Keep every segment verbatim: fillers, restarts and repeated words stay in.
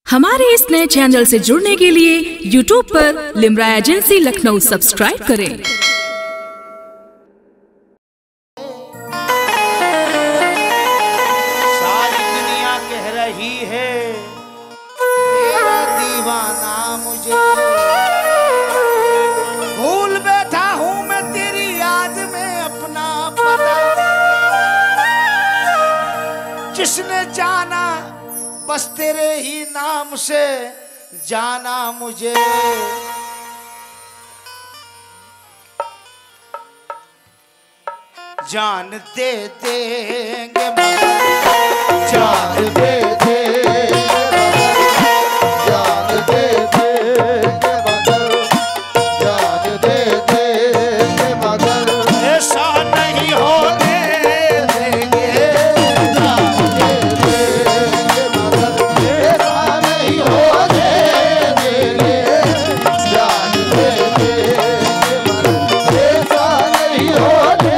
हमारे इस नए चैनल से जुड़ने के लिए यूट्यूब पर लिमरा एजेंसी लखनऊ सब्सक्राइब करें। सारी दुनिया कह रही है तेरा दीवाना मुझे, भूल बैठा हूँ मैं तेरी याद में अपना पता। जिसने जाना बस तेरे ही नाम से जाना मुझे, जान दे देंगे जान दे देंगे जान दे देंगे मगर जान दे देंगे मगर ऐसा नहीं होने देंगे, जान दे देंगे मगर ऐसा नहीं होने देंगे, जान दे देंगे मगर ऐसा नहीं होने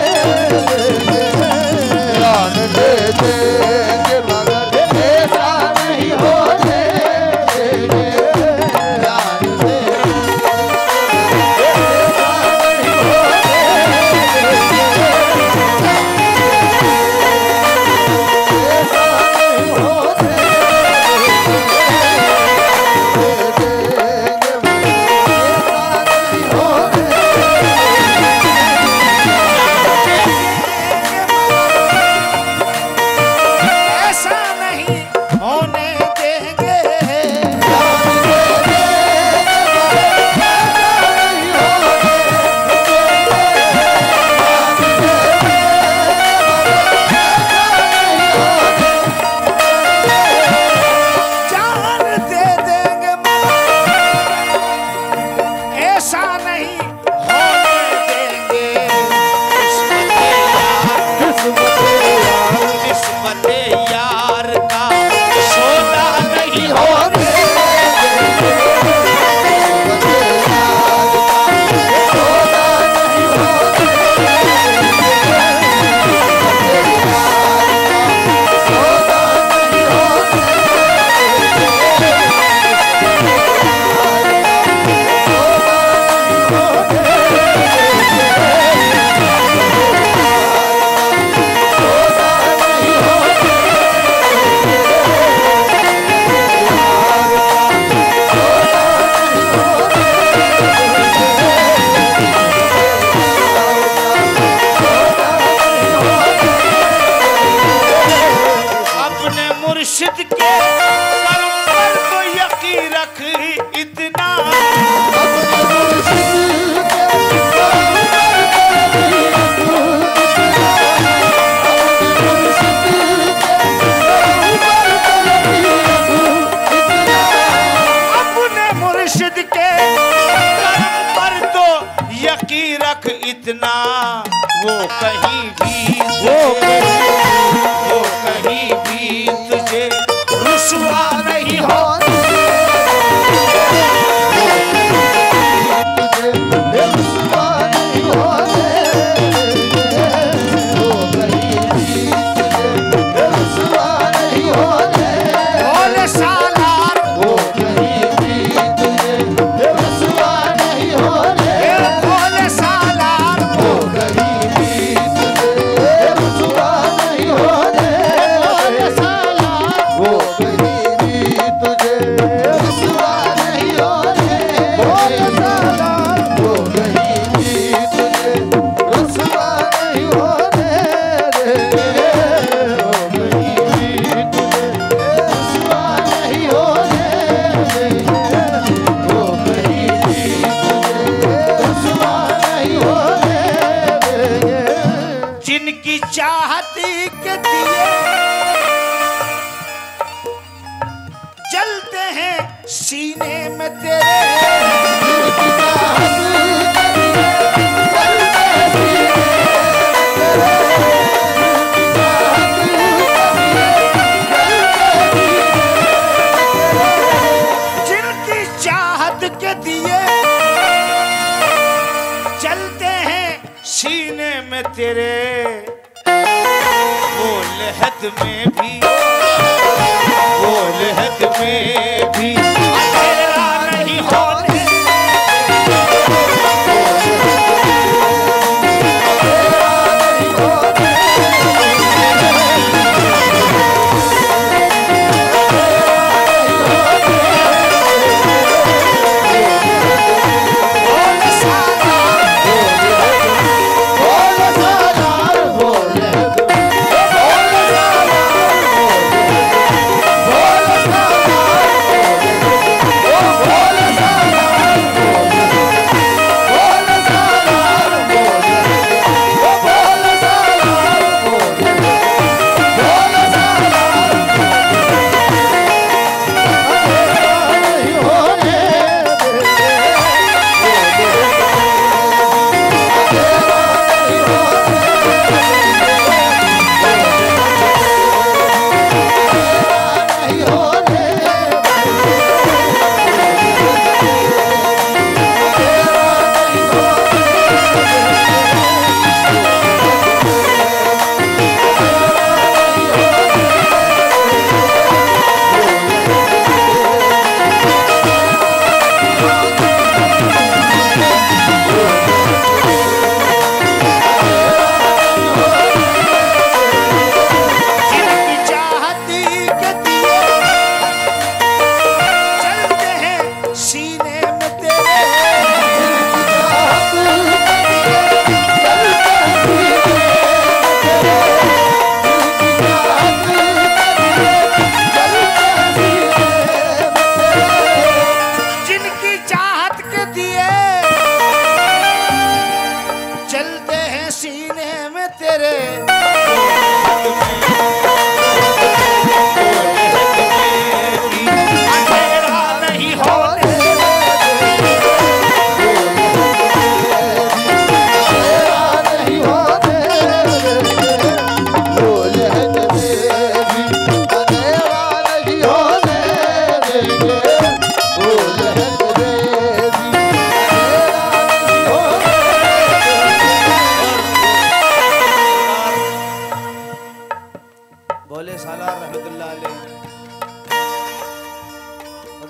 इतना वो कहीं भी वो कहीं वो कहीं भी तुझे रुसवा नहीं हो, तुझे रुसवा नहीं हो, वो कहीं भी तुझे रुसवा नहीं हो, भोले सालार वो कहीं भी तुझे रुसवा नहीं हो, भोले सालार वो कहीं भी तुझे रुसवा नहीं हो, भोले सालार वो कहीं भी तुझे रुसवा नहीं हो, भोले सालार वो कहीं भी तुझे रुसवा नहीं हो, वो कहीं भी तुझे रुसवा नहीं हो, वो कहीं भी तुझे रुसवा नहीं हो। जिनकी चाहती के दिए जलते हैं सीने में तेरे, जिनकी चाहत के दिए जलते हैं सीने में तेरे, वो लहद में भी वो लहद में भी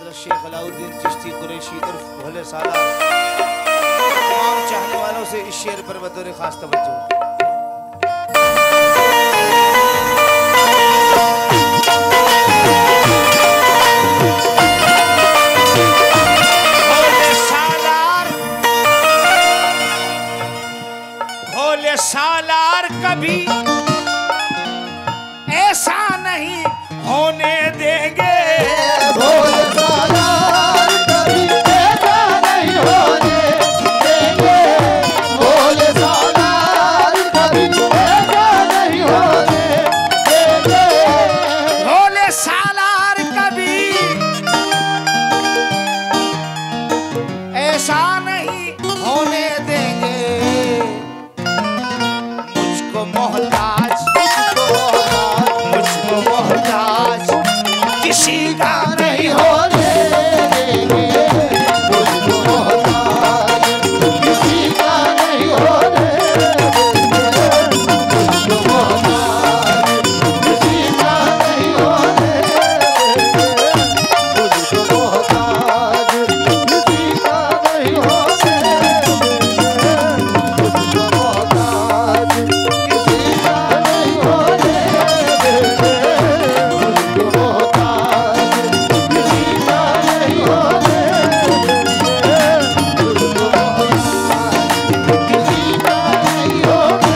हज़रत शेख अलाउद्दीन चिश्ती कुरैशी उर्फ भोले सालार, तमाम चाहने वालों से इस शेर पर बतौर खास तवज्जो। भोले सालार, भोले सालार कभी ऐसा नहीं होने देंगे, भोले सालार कभी ऐसा नहीं होने देंगे, भोले सालार कभी ऐसा नहीं होने देंगे, भोले सालार कभी ऐसा नहीं होने देंगे। मुझको मोहताज, मुझको मोहताज किसी का नहीं होने देंगे, मुझको मोहताज किसी का नहीं होने देंगे, मुझको मोहताज किसी का नहीं होने देंगे, मुझको मोहताज किसी का नहीं होने देंगे, मुझको मोहताज किसी का नहीं होने देंगे, मुझको मोहताज किसी का नहीं होने देंगे, मुझको मोहताज किसी का नहीं होने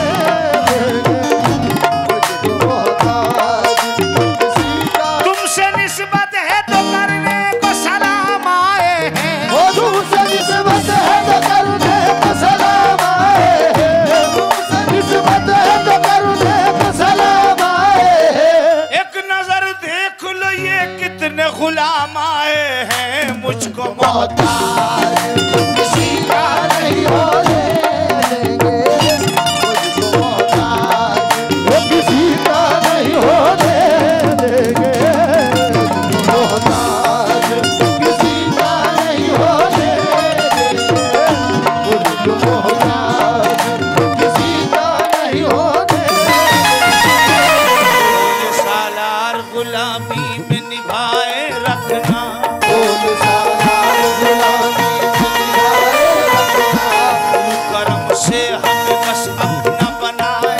देंगे, मुझको मोहताज किसी का। तुमसे निस्बत है तो करने को सलाम आए हैं, वो तुमसे निस्बत है तो करने को सलाम आए हैं, तुमसे निस्बत है तो करने को सलाम आए हैं, एक नजर देख लो ये कितने गुलाम आए हैं। मुझको मोहताज किसी का नहीं होने देंगे, मुझको मोहताज वो किसी का नहीं होने देंगे, मुझको मोहताज किसी का नहीं होने देंगे, मुझको मोहताज किसी का नहीं होने देंगे। भोले सालार गुलामी में निभाए रखना, भोले सालार गुलामी में निभाए रखना, करम से हमें बस अपना बनाए,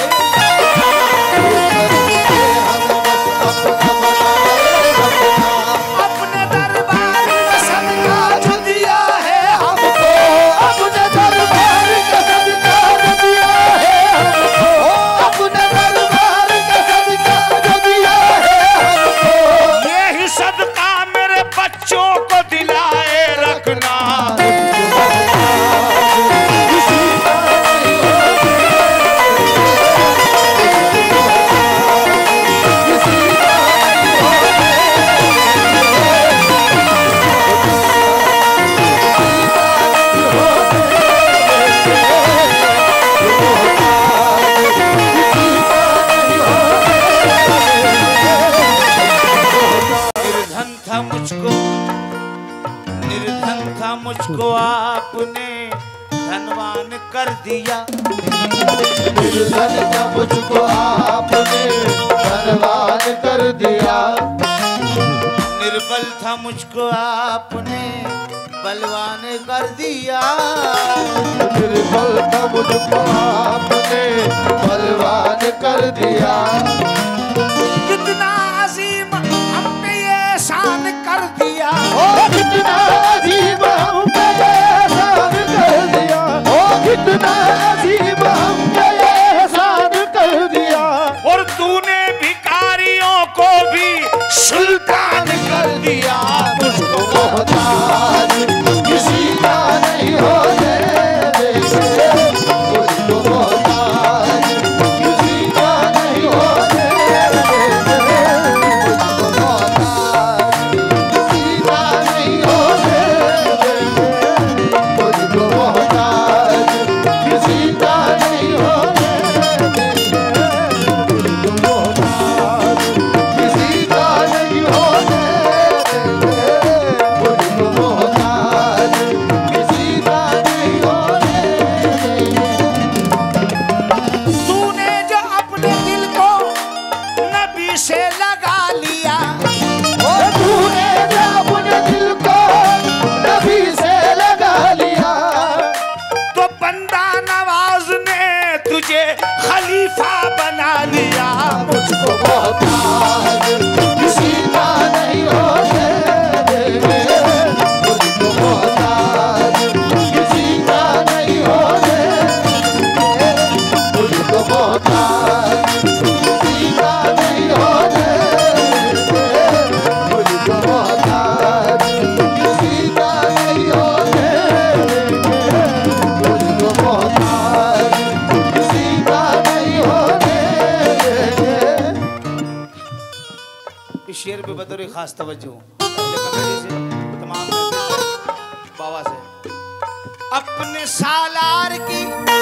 अपने दरबार में सदका जो दिया है हमको, अपने दरबार का सदका जो दिया है हमको, अपने दरबार का सदका जो दिया है हमको, यही सदका मेरे बच्चों को दिलाए रखना। किसी का नहीं होने किसी का नहीं होने निर्धन था मुझको, निर्धन था मुझको आपने धनवान कर दिया, निर्धन का मुझको आपने धनवान कर दिया, निर्बल था मुझको आपने बलवान कर दिया, निर्बल का मुझको आपने बलवान कर दिया, कितना अजीम हम पे ये एहसान कर दिया, ओ कितना अजीब हम पे एहसान कर दिया, ओ कितना अजीब हम पे एहसान कर दिया, और तूने भिखारियों को भी सुल्तान कर दिया। मुझको मोहताज किसी का नहीं होने देंगे, मुझको मोहताज किसी का नहीं होने देंगे, मुझको मोहताज किसी का नहीं होने खास तवज्जो कमेटी से तमाम बाबा से। अपने सालार की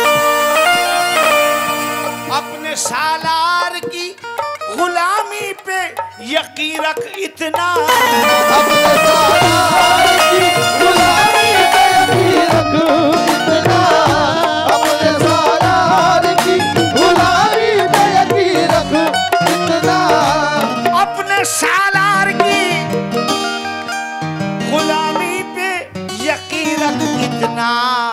अपने सालार की गुलामी पे यकीन रख इतना, अपने सालार की गुलामी पे यकीन रख इतना, अपने सालार की गुलामी पे यकीन रख इतना, अपने सालार की गुलामी पे यकीन रख इतना,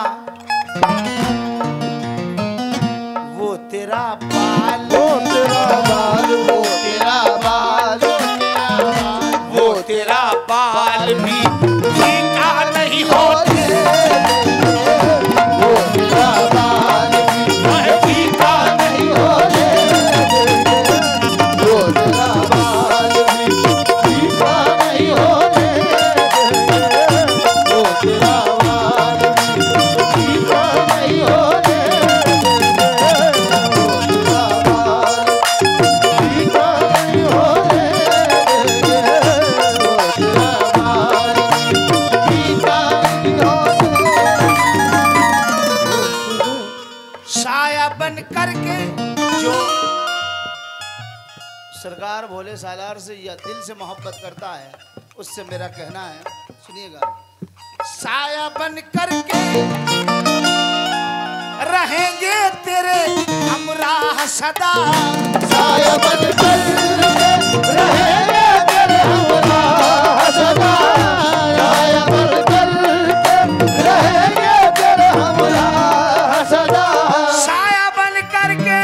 वो तेरा बाल वो तेरा बाल वो तेरा बाल वो तेरा बाल भी फीका नहीं होते, वो तेरा बाल भी फीका नहीं होते, वो तेरा बाल भी फीका नहीं होते, वो तेरा बाल भी फीका नहीं होते, वो तेरा बाल फीका नहीं होते, वो तेरा बाल फीका नहीं होते। साया बन करके जो सरकार भोले सालार से या दिल से मोहब्बत करता है उससे मेरा कहना है, सुनिएगा। साया बन करके रहेंगे तेरे हमराह सदा, साया बन कर रहेंगे तेरे हमराह सदा, साया बन कर रहेंगे तेरे हमराह सदा, साया बन करके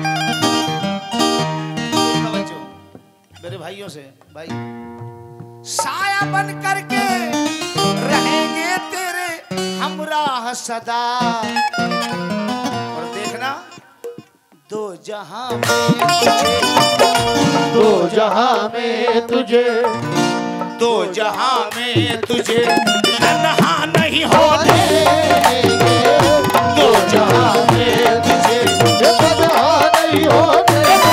तवज्जो मेरे भाइयों से, भाई साया बन करके रहेंगे तेरे हमराह सदा, और देखना दो जहां में दो जहां में तुझे दो जहां में तुझे तन्हा नहीं होने, दो जहां में तुझे तन्हा नहीं होने,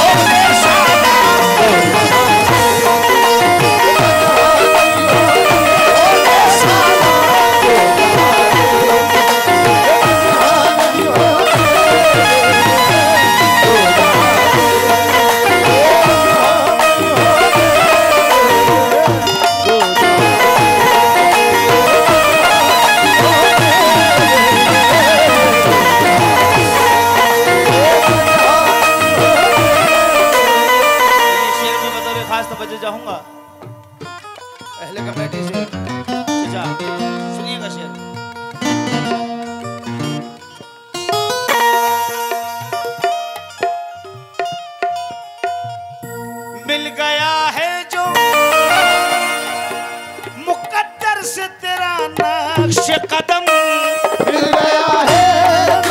चाहूंगा अहले कमेटी से। जा सुनिएगा शेर। मिल गया है जो मुकद्दर से तेरा नक्श कदम, मिल गया है जो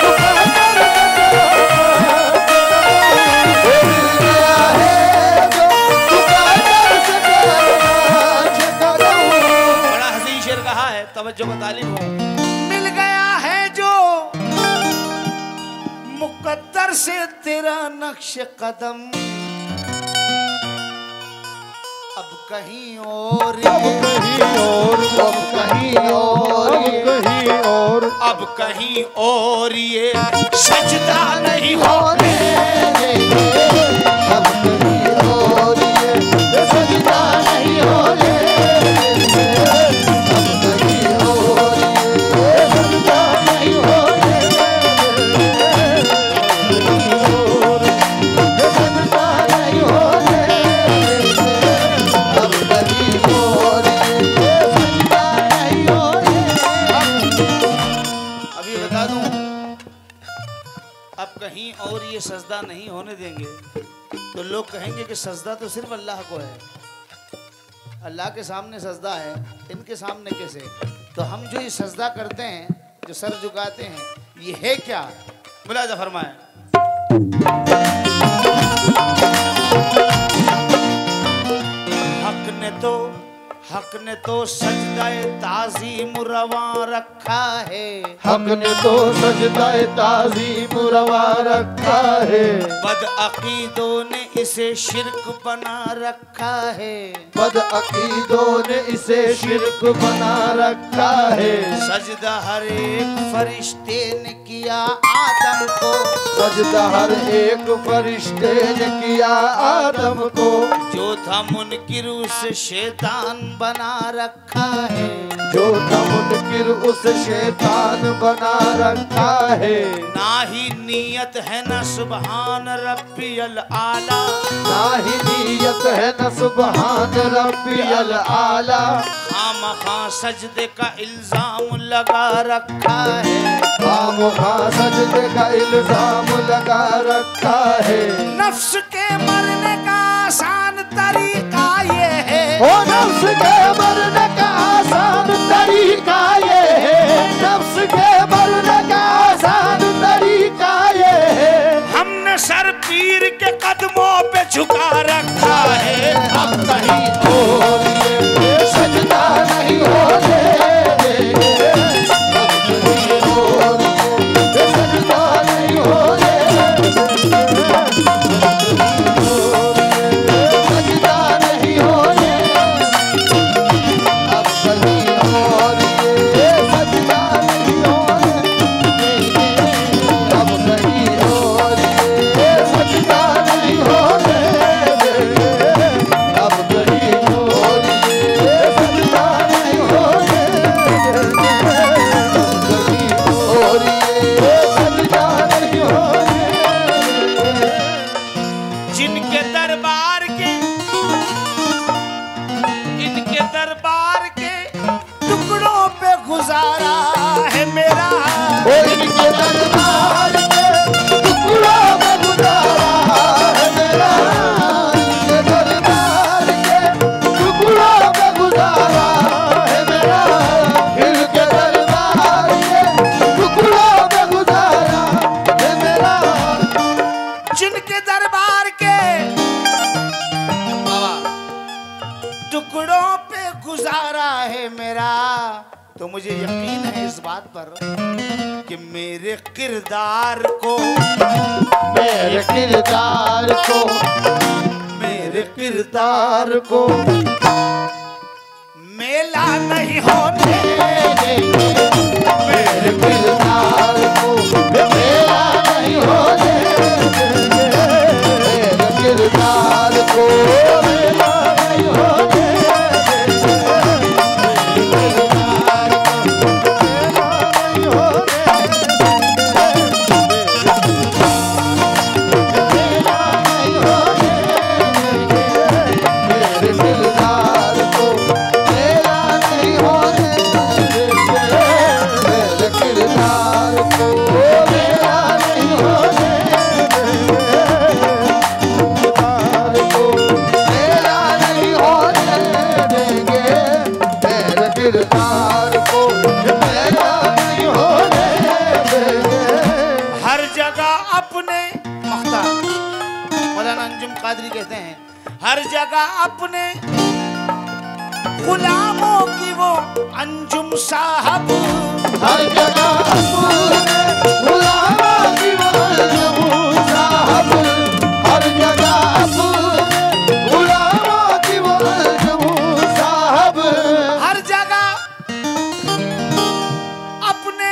तवज्जो का तालिब हो। मिल गया है जो मुकद्दर से तेरा नक्श कदम, अब कहीं और अब कहीं और अब कहीं और अब कहीं और अब कहीं और ये सजदा नहीं होने, अब कहीं और ये सजदा नहीं होने, कहीं और ये सजदा नहीं होने देंगे तो लोग कहेंगे कि सजदा तो सिर्फ अल्लाह को है, अल्लाह के सामने सजदा है, इनके सामने कैसे? तो हम जो ये सजदा करते हैं, जो सर झुकाते हैं, ये है क्या? मुलाजा फरमाए। हक ने तो हक ने तो सजदाए ताज़ीम रवा रखा है, हक ने तो सजदाए ताज़ीम रवा रखा है, बदअकीदों ने इसे शिर्क बना रखा है, बदअकीदों ने इसे शिर्क बना रखा है। सजदा हर एक फरिश्ते ने किया आदम को, सजदा हर एक फरिश्ते ने किया आदम को, जो था मुनकिर उसे शैतान बना रखा है, जो था मुनकिर उस शैतान बना रखा है। ना ही नीयत है न सुबहान रब्बियल आला, ना ही नीयत है न सुबहान रब्बियल आला, खामखा सजदे का इल्जाम लगा रखा है, खामखा सजदे का इल्जाम लगा रखा है। नफ्स के मरने का आसान तरीका ये है, ओ नफ्स के मरने का आसान तरीका ये है, नफ्स के मरने का आसान तरीका ये है। हमने सर पीर के कदमों पे झुका रखा है, अब कहीं और ये सजदा नहीं होने देंगे, अब कहीं और ये सजदा नहीं होने देंगे, सजदा नहीं होने, अब कहीं और ये सजदा नहीं होने देंगे, अब कहीं और ये सजदा नहीं होने देंगे, अब कहीं और ये सजदा नहीं होने देंगे, अब कहीं और ये सजदा नहीं होने देंगे। जिनके दरबार के इनके दरबार के टुकड़ों पे गुजारा है मेरा, ओ इनके दरबार के टुकड़ों में गुजारा है मेरा, इनके दरबार के टुकड़ों में गुजारा है मेरा, इनके दरबार के टुकड़ों में गुजारा है मेरा। जिनके दरबार के टुकड़ों पे गुजारा है मेरा, तो मुझे यकीन है इस बात पर कि मेरे किरदार को मेरे किरदार को मेरे किरदार किरदार को मेला नहीं होने देंगे, मेरे किरदार को मेरा नहीं होने देंगे, मेरे किरदार को मेरा नहीं होने देंगे, मेरे किरदार को मेरा नहीं होने देंगे, मेरा नहीं होने देंगे, मेरे किरदार को मेरा नहीं होने देंगे, मेरे किरदार को मेरा नहीं होने देंगे, किरदार को मेरा नहीं होने देंगे, मेरे किरदार को मेरा नहीं होने देंगे। हर जगह अपने मख्ता मौलाना अंजुम कादरी कहते हैं, हर जगह अपने गुलामों की वो अंजुम साहब, हर जगह अपने गुलामों की वो अंजुम साहब, हर जगह अपने गुलामों की वो अंजुम साहब, हर जगह अपने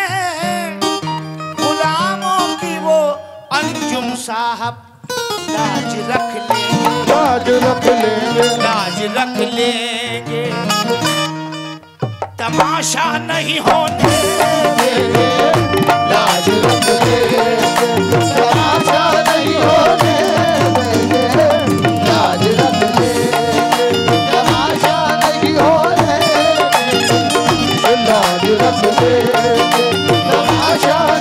गुलामों की वो अंजुम साहब लाज रख लेंगे, लाज रख लेंगे, लाज रख लेंगे, तमाशा नहीं होने देंगे, लाज रख लेंगे, तमाशा नहीं होने देंगे, लाज रख लेंगे, तमाशा नहीं होने देंगे, लाज रख लेंगे, तमाशा